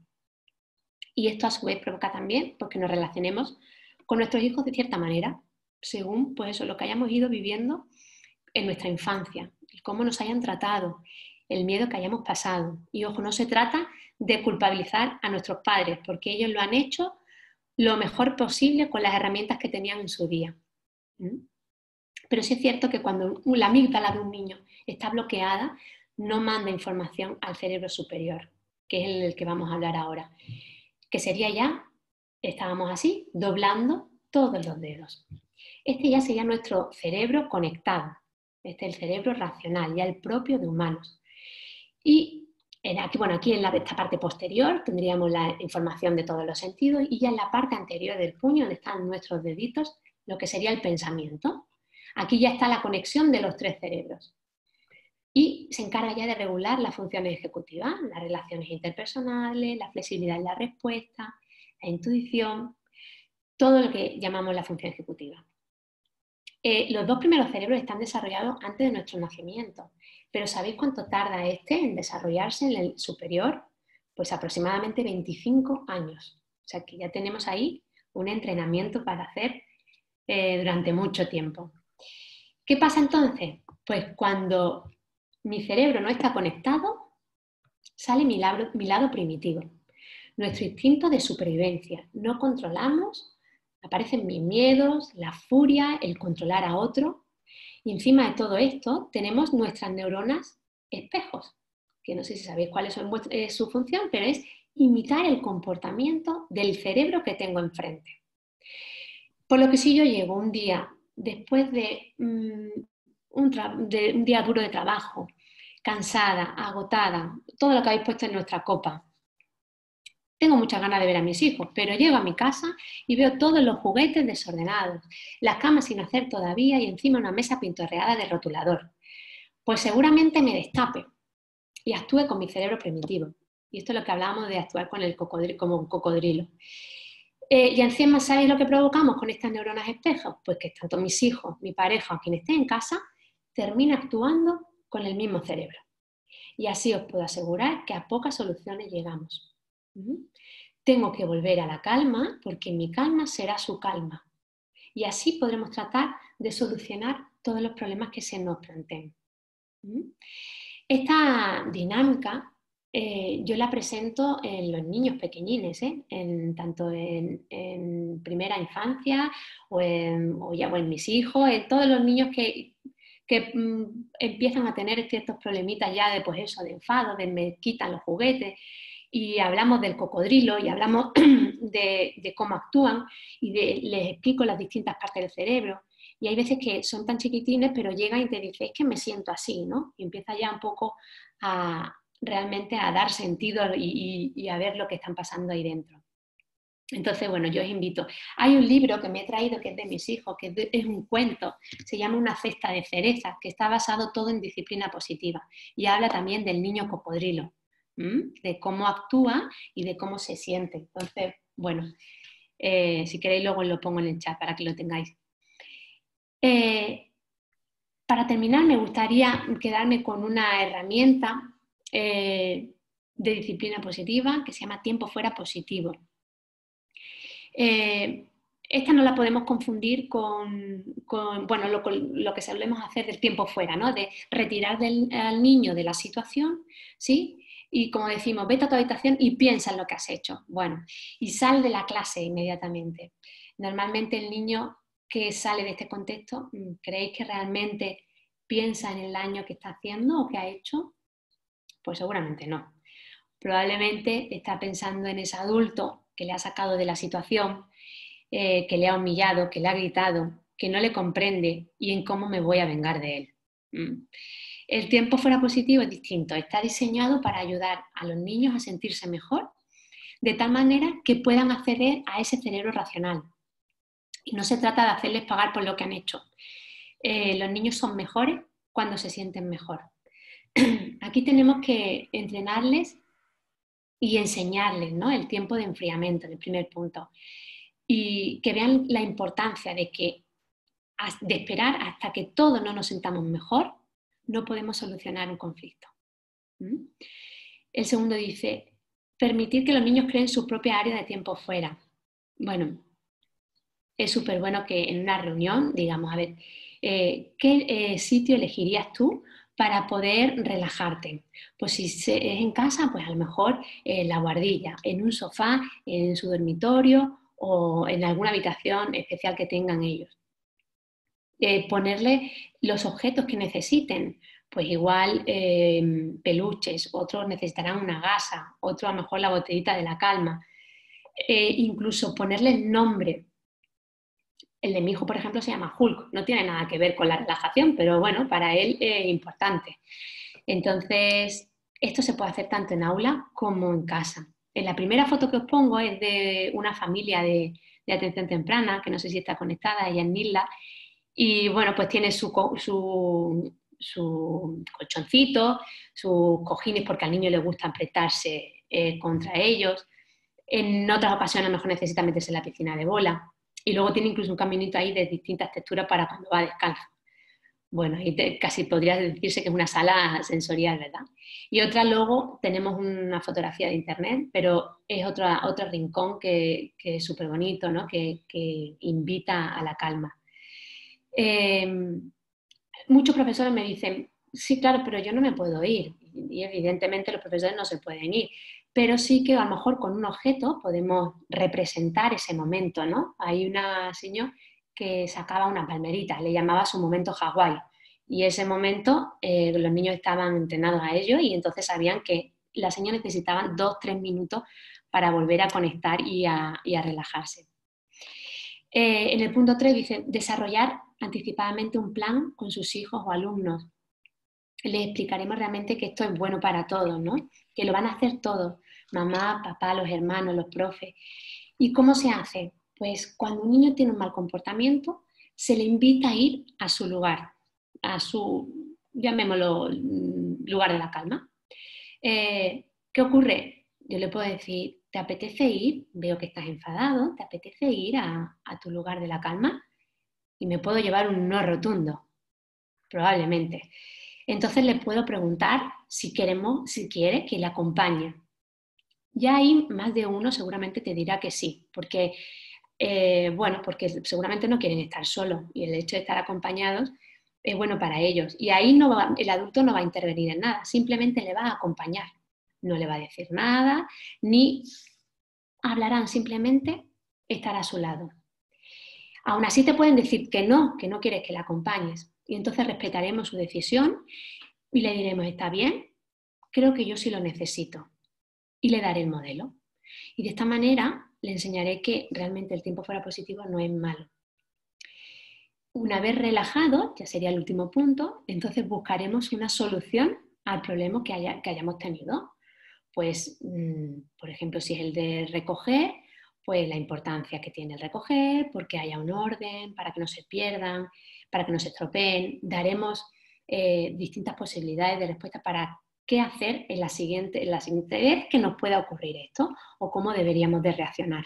Speaker 2: Y esto a su vez provoca también pues, que nos relacionemos con nuestros hijos de cierta manera, según pues, eso, lo que hayamos ido viviendo en nuestra infancia, cómo nos hayan tratado, el miedo que hayamos pasado. Y ojo, no se trata de culpabilizar a nuestros padres, porque ellos lo han hecho lo mejor posible con las herramientas que tenían en su día. ¿Mm? Pero sí es cierto que cuando la amígdala de un niño está bloqueada, no manda información al cerebro superior, que es el que vamos a hablar ahora, que sería ya, estábamos así, doblando todos los dedos. Este ya sería nuestro cerebro conectado, este es el cerebro racional, ya el propio de humanos. Y aquí, bueno, aquí en la, esta parte posterior tendríamos la información de todos los sentidos y ya en la parte anterior del puño, donde están nuestros deditos, lo que sería el pensamiento. Aquí ya está la conexión de los tres cerebros. Y se encarga ya de regular las funciones ejecutivas, las relaciones interpersonales, la flexibilidad en la respuesta, la intuición, todo lo que llamamos la función ejecutiva. Eh, los dos primeros cerebros están desarrollados antes de nuestro nacimiento, pero ¿sabéis cuánto tarda este en desarrollarse en el superior? Pues aproximadamente veinticinco años. O sea que ya tenemos ahí un entrenamiento para hacer eh, durante mucho tiempo. ¿Qué pasa entonces? Pues cuando mi cerebro no está conectado, sale mi lado, mi lado primitivo, nuestro instinto de supervivencia. No controlamos, aparecen mis miedos, la furia, el controlar a otro. Y encima de todo esto tenemos nuestras neuronas espejos, que no sé si sabéis cuál es eh, su función, pero es imitar el comportamiento del cerebro que tengo enfrente. Por lo que si yo llego un día después de, um, un, de un día duro de trabajo, cansada, agotada, todo lo que habéis puesto en nuestra copa, tengo muchas ganas de ver a mis hijos, pero llego a mi casa y veo todos los juguetes desordenados, las camas sin hacer todavía y encima una mesa pintorreada de rotulador. Pues seguramente me destape y actúe con mi cerebro primitivo. Y esto es lo que hablábamos de actuar con el cocodrilo, como un cocodrilo. Eh, y encima, ¿sabéis lo que provocamos con estas neuronas espejos? Pues que tanto mis hijos, mi pareja o quien esté en casa, termina actuando con el mismo cerebro. Y así os puedo asegurar que a pocas soluciones llegamos. ¿Mm? Tengo que volver a la calma porque mi calma será su calma. Y así podremos tratar de solucionar todos los problemas que se nos planteen. ¿Mm? Esta dinámica eh, yo la presento en los niños pequeñines, ¿eh? en, tanto en, en primera infancia o en, o ya, o en mis hijos, en todos los niños que, que mm, empiezan a tener ciertos problemitas ya de, pues eso, de enfado, de me quitan los juguetes, y hablamos del cocodrilo y hablamos de, de cómo actúan y de, les explico las distintas partes del cerebro. Y hay veces que son tan chiquitines, pero llegan y te dicen, es que me siento así, ¿no? Y empieza ya un poco a realmente a dar sentido y, y, y a ver lo que están pasando ahí dentro. Entonces, bueno, yo os invito. Hay un libro que me he traído que es de mis hijos, que es, de, es un cuento, se llama Una cesta de cerezas, que está basado todo en disciplina positiva y habla también del niño cocodrilo, ¿m? De cómo actúa y de cómo se siente. Entonces, bueno, eh, si queréis luego lo pongo en el chat para que lo tengáis. Eh, para terminar, me gustaría quedarme con una herramienta eh, de disciplina positiva que se llama tiempo fuera positivo. Eh, esta no la podemos confundir con, con bueno, lo, lo que solemos hacer del tiempo fuera, ¿no? De retirar del, al niño de la situación, ¿sí? Y como decimos, vete a tu habitación y piensa en lo que has hecho. Bueno, y sal de la clase inmediatamente. Normalmente el niño que sale de este contexto, ¿creéis que realmente piensa en el daño que está haciendo o que ha hecho? Pues seguramente no. Probablemente está pensando en ese adulto que le ha sacado de la situación, eh, que le ha humillado, que le ha gritado, que no le comprende y en cómo me voy a vengar de él. Mm. El tiempo fuera positivo es distinto, está diseñado para ayudar a los niños a sentirse mejor, de tal manera que puedan acceder a ese cerebro racional. Y no se trata de hacerles pagar por lo que han hecho. Eh, los niños son mejores cuando se sienten mejor. Aquí tenemos que entrenarles y enseñarles, ¿no?, el tiempo de enfriamiento, en el primer punto. Y que vean la importancia de que de esperar hasta que todos no nos sintamos mejor, no podemos solucionar un conflicto. ¿Mm? El segundo dice, permitir que los niños creen su propia área de tiempo fuera. Bueno, es súper bueno que en una reunión digamos, a ver, eh, ¿qué eh, sitio elegirías tú para poder relajarte? Pues si es en casa, pues a lo mejor en la guardilla, en un sofá, en su dormitorio o en alguna habitación especial que tengan ellos. Eh, ponerle los objetos que necesiten, pues igual eh, peluches, otros necesitarán una gasa, otros a lo mejor la botellita de la calma. Eh, incluso ponerle nombre. El de mi hijo, por ejemplo, se llama Hulk. No tiene nada que ver con la relajación, pero bueno, para él es importante. Entonces, esto se puede hacer tanto en aula como en casa. En la primera foto que os pongo es de una familia de, de atención temprana, que no sé si está conectada, ella es Nilda, y bueno, pues tiene su, su, su colchoncito, sus cojines, porque al niño le gusta apretarse eh, contra ellos. En otras ocasiones a lo mejor necesita meterse en la piscina de bola. Y luego tiene incluso un caminito ahí de distintas texturas para cuando va descalzo. Bueno, ahí te, casi podría decirse que es una sala sensorial, ¿verdad? Y otra luego tenemos una fotografía de internet, pero es otra, otro rincón que, que es súper bonito, ¿no? Que, que invita a la calma. Eh, muchos profesores me dicen, sí, claro, pero yo no me puedo ir. Y evidentemente los profesores no se pueden ir. Pero sí que a lo mejor con un objeto podemos representar ese momento, ¿no? Hay una señora que sacaba una palmerita, le llamaba su momento Hawái. Y ese momento eh, los niños estaban entrenados a ello y entonces sabían que la señora necesitaba dos, tres minutos para volver a conectar y a, y a relajarse. Eh, en el punto tres dice, desarrollar anticipadamente un plan con sus hijos o alumnos. Les explicaremos realmente que esto es bueno para todos, ¿no? Que lo van a hacer todos, mamá, papá, los hermanos, los profes. ¿Y cómo se hace? Pues cuando un niño tiene un mal comportamiento, se le invita a ir a su lugar, a su, llamémoslo, lugar de la calma. Eh, ¿Qué ocurre? Yo le puedo decir, ¿te apetece ir? Veo que estás enfadado, ¿te apetece ir a, a tu lugar de la calma? Y me puedo llevar un no rotundo, probablemente. Entonces le puedo preguntar si queremos, si quiere que le acompañe. Ya ahí más de uno seguramente te dirá que sí, porque, eh, bueno, porque seguramente no quieren estar solos y el hecho de estar acompañados es bueno para ellos. Y ahí no va, el adulto no va a intervenir en nada, simplemente le va a acompañar. No le va a decir nada, ni hablarán, simplemente estar a su lado. Aún así te pueden decir que no, que no quieres que le acompañes. Y entonces respetaremos su decisión y le diremos, está bien, creo que yo sí lo necesito. Y le daré el modelo. Y de esta manera le enseñaré que realmente el tiempo fuera positivo no es malo. Una vez relajado, ya sería el último punto, entonces buscaremos una solución al problema que, haya, que hayamos tenido. Pues, mmm, por ejemplo, si es el de recoger, pues la importancia que tiene el recoger, porque haya un orden, para que no se pierdan, para que no se estropeen. Daremos eh, distintas posibilidades de respuesta para qué hacer en la, siguiente, en la siguiente vez que nos pueda ocurrir esto o cómo deberíamos de reaccionar.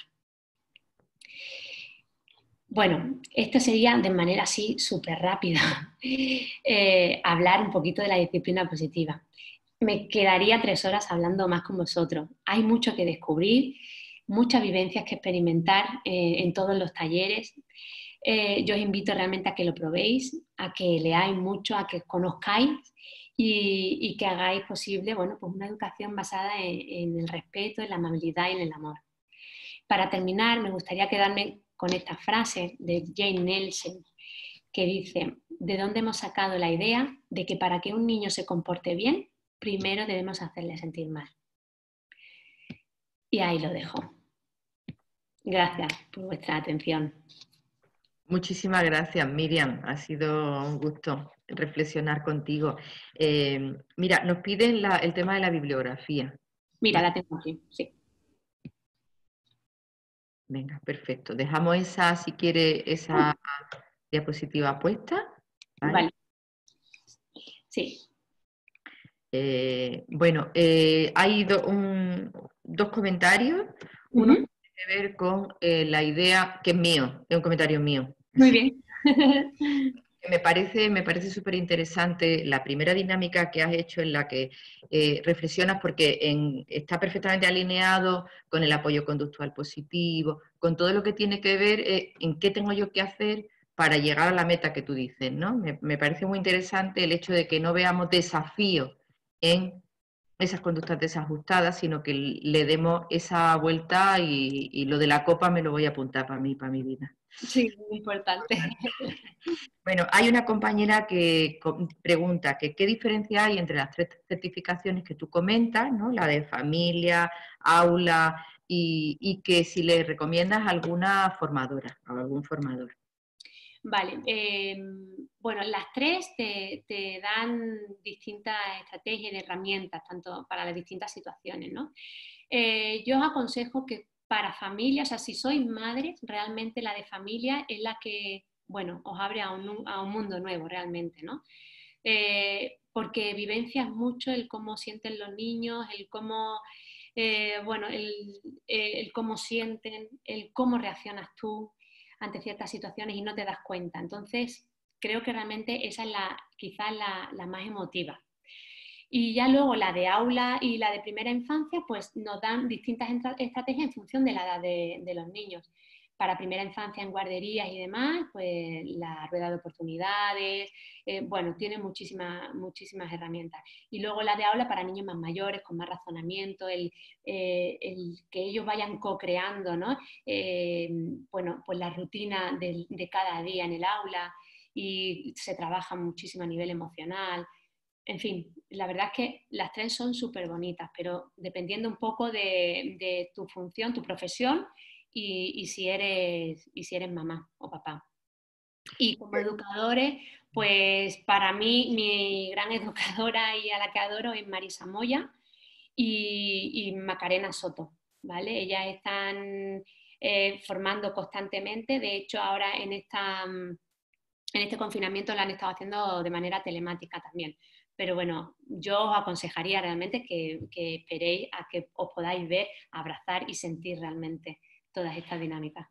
Speaker 2: Bueno, esto sería de manera así súper rápida eh, hablar un poquito de la disciplina positiva. Me quedaría tres horas hablando más con vosotros. Hay mucho que descubrir, muchas vivencias que experimentar eh, en todos los talleres. Eh, yo os invito realmente a que lo probéis, a que leáis mucho, a que conozcáis y, y que hagáis posible, bueno, pues una educación basada en, en el respeto, en la amabilidad y en el amor. Para terminar, me gustaría quedarme con esta frase de Jane Nelson que dice, ¿de dónde hemos sacado la idea de que para que un niño se comporte bien, primero debemos hacerle sentir mal? Y ahí lo dejo. Gracias por vuestra atención.
Speaker 1: Muchísimas gracias, Miriam. Ha sido un gusto reflexionar contigo. Eh, mira, nos piden la, el tema de la bibliografía.
Speaker 2: Mira, la tengo aquí, sí.
Speaker 1: Venga, perfecto. Dejamos esa, si quiere, esa diapositiva puesta. Vale.
Speaker 2: Vale. Sí.
Speaker 1: Eh, bueno, eh, hay do, un, dos comentarios. Uno
Speaker 2: Uh-huh.
Speaker 1: tiene que ver con eh, la idea, que es mío, es un comentario mío.
Speaker 2: Muy bien.
Speaker 1: Me parece, me parece súper interesante la primera dinámica que has hecho en la que eh, reflexionas porque en, está perfectamente alineado con el apoyo conductual positivo, con todo lo que tiene que ver eh, en qué tengo yo que hacer para llegar a la meta que tú dices, ¿no? Me, me parece muy interesante el hecho de que no veamos desafíos en esas conductas desajustadas, sino que le demos esa vuelta y, y lo de la copa me lo voy a apuntar para mí, para mi vida.
Speaker 2: Sí, muy importante.
Speaker 1: Bueno, hay una compañera que pregunta que qué diferencia hay entre las tres certificaciones que tú comentas, ¿no? La de familia, aula y, y que si le recomiendas alguna formadora o algún formador.
Speaker 2: Vale, eh, bueno, las tres te, te dan distintas estrategias y herramientas, tanto para las distintas situaciones, ¿no? Eh, yo os aconsejo que para familias, o sea, si sois madres, realmente la de familia es la que, bueno, os abre a un, a un mundo nuevo realmente, ¿no? Eh, porque vivencias mucho el cómo sienten los niños, el cómo, eh, bueno, el, el cómo sienten, el cómo reaccionas tú ante ciertas situaciones y no te das cuenta. Entonces, creo que realmente esa es la, quizás la, la más emotiva. Y ya luego la de aula y la de primera infancia, pues nos dan distintas estrategias en función de la edad de, de los niños. Para primera infancia en guarderías y demás, pues la rueda de oportunidades, eh, bueno, tiene muchísimas, muchísimas herramientas. Y luego la de aula para niños más mayores, con más razonamiento, el, eh, el que ellos vayan co-creando, ¿no? Eh, bueno, pues la rutina de, de cada día en el aula y se trabaja muchísimo a nivel emocional. En fin, la verdad es que las tres son súper bonitas, pero dependiendo un poco de, de tu función, tu profesión y, y, si eres, y si eres mamá o papá. Y como educadores, pues para mí mi gran educadora y a la que adoro es Marisa Moya y, y Macarena Soto, ¿vale? Ellas están eh, formando constantemente, de hecho ahora en, esta, en este confinamiento lo han estado haciendo de manera telemática también. Pero bueno, yo os aconsejaría realmente que, que esperéis a que os podáis ver, abrazar y sentir realmente todas estas dinámicas.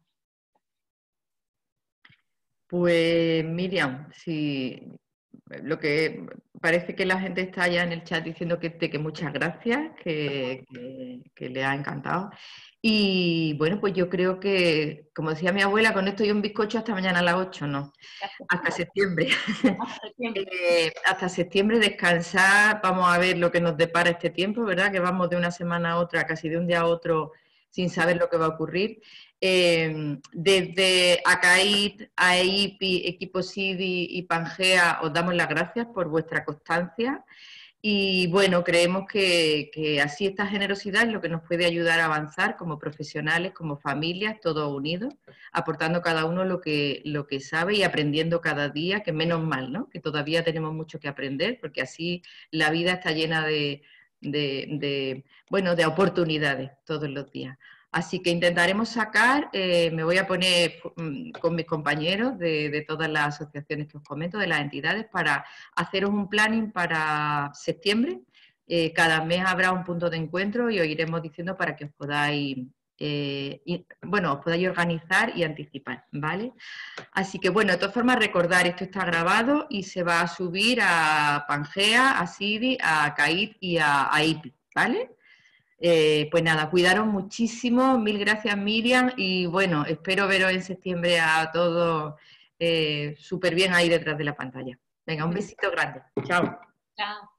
Speaker 1: Pues Miriam, si lo que parece que la gente está ya en el chat diciendo que, que muchas gracias, que, que, que le ha encantado. Y bueno, pues yo creo que, como decía mi abuela, con esto y un bizcocho hasta mañana a las ocho, ¿no?
Speaker 2: Gracias.
Speaker 1: Hasta septiembre.
Speaker 2: Hasta septiembre.
Speaker 1: eh, hasta septiembre descansar, vamos a ver lo que nos depara este tiempo, ¿verdad? Que vamos de una semana a otra, casi de un día a otro, sin saber lo que va a ocurrir. Eh, desde ACAID, AEIPI, Equipo SIDI y Pangea os damos las gracias por vuestra constancia y bueno, creemos que, que así esta generosidad es lo que nos puede ayudar a avanzar como profesionales, como familias, todos unidos, aportando cada uno lo que, lo que sabe y aprendiendo cada día, que menos mal, ¿no? Que todavía tenemos mucho que aprender porque así la vida está llena de, de, de bueno, de oportunidades todos los días. Así que intentaremos sacar, eh, me voy a poner con mis compañeros de, de todas las asociaciones que os comento, de las entidades, para haceros un planning para septiembre. Eh, cada mes habrá un punto de encuentro y os iremos diciendo para que os podáis, eh, y, bueno, os podáis organizar y anticipar, ¿vale? Así que bueno, de todas formas recordar, esto está grabado y se va a subir a Pangea, a SIDI, a CAID y a, a I P I, ¿vale? Eh, pues nada, cuidaros muchísimo, mil gracias Miriam y bueno, espero veros en septiembre a todos eh, súper bien ahí detrás de la pantalla. Venga, un besito grande. Chao.
Speaker 2: Chao.